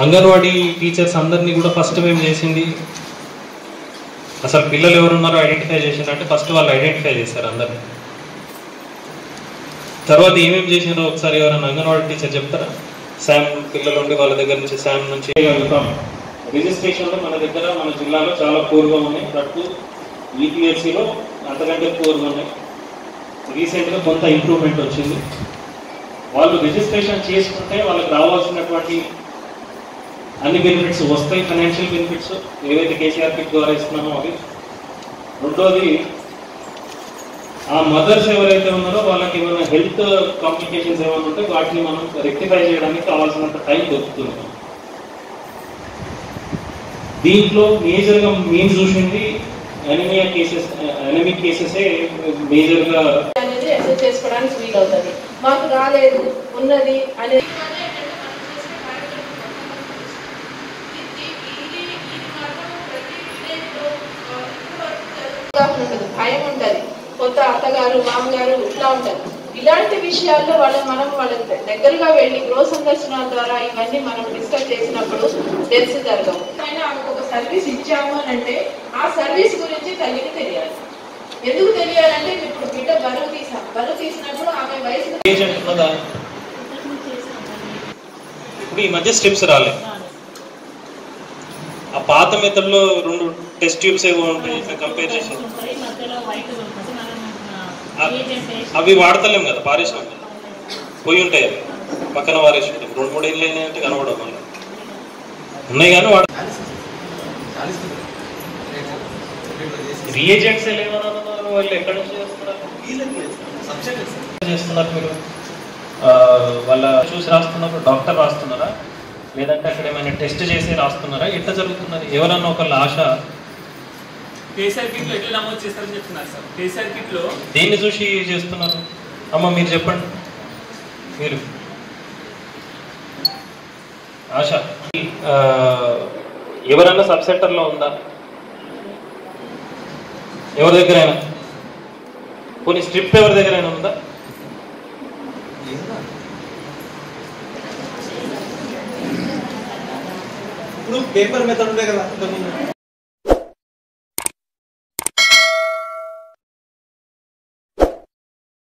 Anganwadi teachers అందరినీ కూడా first మేము చేసింది అసలు పిల్లలు ఎవరున్నారో ఐడెంటిఫై చేసిందంటే ఫస్ట్ వాళ్ళు ఐడెంటిఫై చేశారు అందరినీ. తర్వాత ఏమేమి చేసినారో ఒకసారి ఎవరైనా అంగన్వాడీ టీచర్ చెప్తారా? శామ్ పిల్లలు ఉండి వాళ్ళ దగ్గర నుంచి శామ్ నుంచి చేయగలుగుతాం. రిజిస్ట్రేషన్లో మన దగ్గర మన జిల్లాలో చాలా పూర్గా ఉన్నాయి, ప్రతి ఈపీఎస్సీలో అంతకంటే పూర్గా ఉన్నాయి. రీసెంట్గా కొంత ఇంప్రూవ్మెంట్ వచ్చింది. వాళ్ళు రిజిస్ట్రేషన్ చేసుకుంటే వాళ్ళకి రావాల్సినటువంటి అన్ని బెనిఫిట్స్ వస్తాయి, ఫైనాన్షియల్ బెనిఫిట్స్ ఏవైతే కేసీఆర్ కిట్ ద్వారా ఇస్తున్నామో అవి. రెండోది, ఆ మదర్స్ ఎవరైతే ఉన్నారో వాళ్ళకి ఏమైనా హెల్త్ కాంప్లికేషన్స్ ఏమైనా ఉంటే వాటిని మనం రెక్టిఫై చేయడానికి కావాల్సినంత టైం దొరుకుతుంది. దీంట్లో మేజర్గా మేము చూసింది ఎనిమిక్ కేసెసే మేజర్గా అనేది అసెస్ చేసుకోవడానికి వీలవుతుంది. మాకు రాలేదు ఉన్నది అనేది ఉండదు, భయం ఉంటుంది. కొత్త అత్తగారు మామగారు ఇట్లా ఉంటుంది. ఇలాంటి విషయాల్లో మనం వాళ్ళ దగ్గరగా వెళ్ళి గృహ సందర్శనాల ద్వారా ఇవన్నీ మనం డిస్కస్ చేసినప్పుడు తెలిసి జరగవు. అయినా ఆమెకు ఒక సర్వీస్ ఇచ్చాము అని అంటే ఆ సర్వీస్ గురించి తల్లికి తెలియాలి. ఎందుకు తెలియాలంటే ఇప్పుడు బిడ్డ బరువు తీసినప్పుడు ఆమె వయసు ఇప్పుడు ఈ మధ్య స్టెప్స్ రాలేదు. ఆ పాత మెథడ్లో 2 టెస్ట్ ట్యూబ్స్ ఏవో ఉంటాయి, కంపేర్ చేసి అవి వాడతలేం కదా, పారేసినాం కదా, పోయి ఉంటాయి. అవి పక్కన వారేసి ఉంటాయి. 2-3 ఏళ్ళు అయినాయంటే కనబడవు మళ్ళీ ఉన్నాయి కానీ రీఏజెంట్స్ ఏమన్నారు, వాళ్ళు ఎక్కడి నుంచి చేస్తున్నారు మీరు? వాళ్ళ చూసి రాస్తున్నప్పుడు డాక్టర్ రాస్తున్నారా, లేదంటే అక్కడ ఏమైనా టెస్ట్ చేసి రాస్తున్నారా, ఎట్లా జరుగుతున్నది? ఎవరన్నా ఒకళ్ళ ఆశ కేసీఆర్ కిట్ లో ఎట్లా నమోదు చేస్తారని చెప్తున్నారు సార్. కేసీఆర్ కిట్ లో దేన్ని చూసి చేస్తున్నారు? అమ్మ మీరు చెప్పండి. మీరు ఆశ ఎవరన్నా సబ్ సెంటర్లో ఉందా? ఎవరి దగ్గరైనా? కొన్ని స్ట్రిప్ ఎవరి దగ్గరైనా ఉందా? ఇప్పుడు పేపర్ మెథడ్ ఉండే కదా.